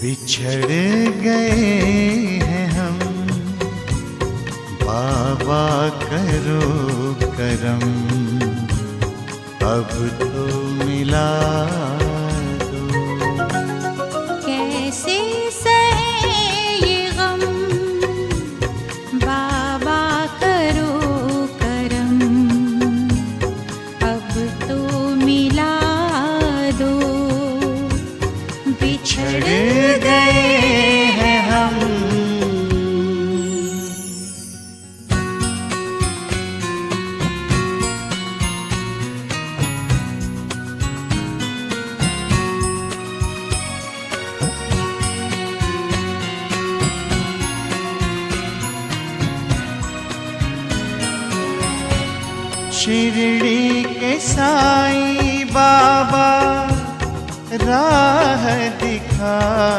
बिछड़ गए हैं हम, बाबा करो करम, अब तो मिला दो। कैसे सहे ये गम, बाबा करो करम, अब तो मिला दो। बिछड़ गए हैं हम। शिरडी के साईं बाबा राह दिखा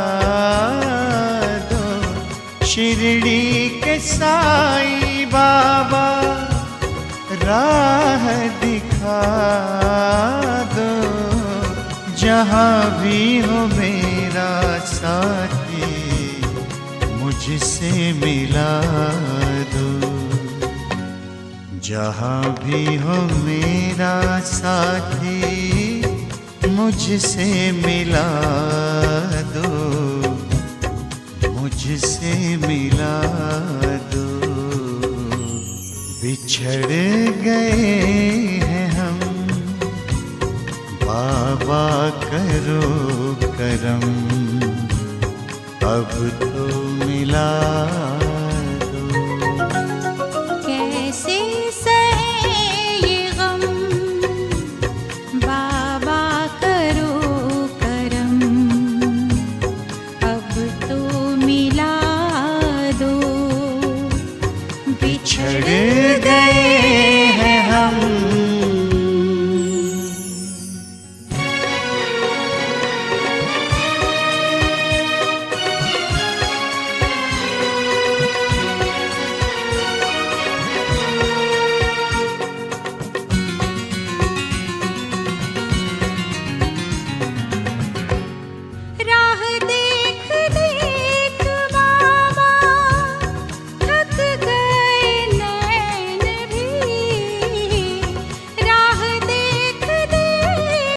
दो, शिरडी के साईं बाबा राह दिखा दो। जहाँ भी हो मेरा साथी मुझसे मिला दो, जहाँ भी हो मेरा साथी मुझसे मिला दो, मुझसे मिला दो। बिछड़ गए हैं हम, बाबा करो करम, अब तो मिला